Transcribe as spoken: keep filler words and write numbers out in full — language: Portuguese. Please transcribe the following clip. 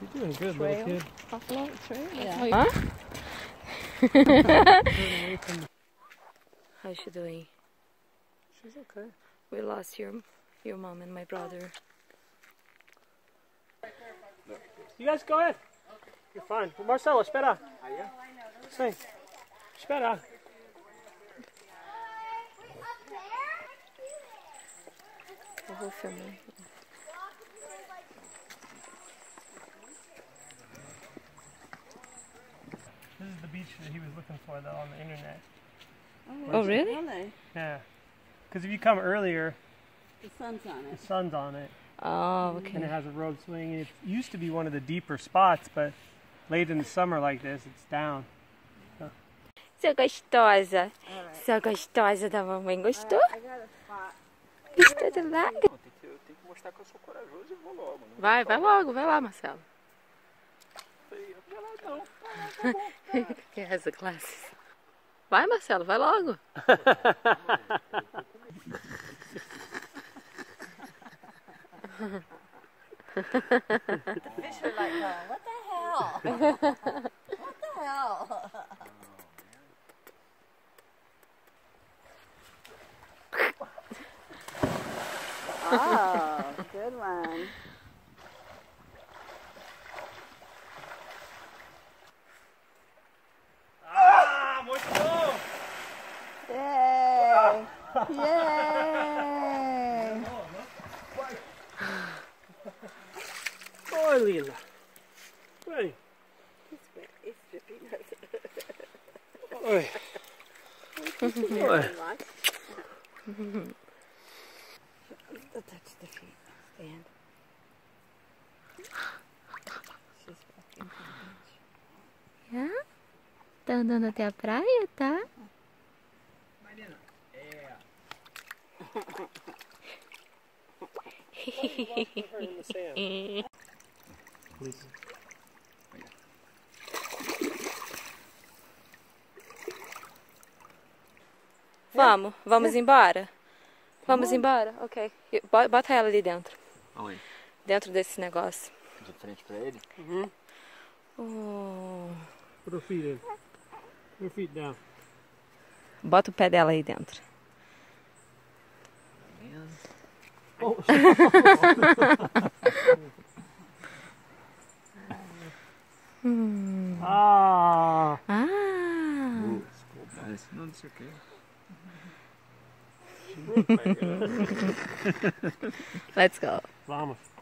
You're doing good, trail. Little kid. Buffalo trail? Yeah. Huh? How's she doing? She's okay. We lost your your mom and my brother. You guys go ahead. You're fine. Marcelo, espera. Sim. Espera. Eu vou filmar. This is the beach that he was looking for, though, on the internet. Oh, oh really? Really? Yeah. Because if you come earlier, the sun's on it. The sun's on it. Oh, okay. And it has a road swing. It used to be one of the deeper spots, but late in the summer like this, it's down. So. Sua gostosa. Sua gostosa da mamãe. Gostou? I got a spot. Gostou do lago? Tem que, eu tenho que mostrar que eu sou corajoso e vou logo. Não vai, vai logo. Vai lá, Marcelo. Vai lá não. He has the glasses. Vai, Marcelo. Vai logo. The fish are like, oh, what the hell? What the hell? Oh, good one. Ah, muito bom! Yay! Yay! Oi, Lila. Vem. Oi. Oi. Touch the feet. Stand. She's fucking Yeah? Tá andando até a praia, tá? Marina. É. Vamos, vamos embora? Vamos embora? Ok. Bota ela ali dentro. Aonde? Dentro desse negócio. De frente pra ele? Uhum. Oh. Put her feet in. Put her feet down. Bota o pé dela aí dentro. Oh. hum. Ah. Ah. Não, não sei o que. Let's go. Vamos.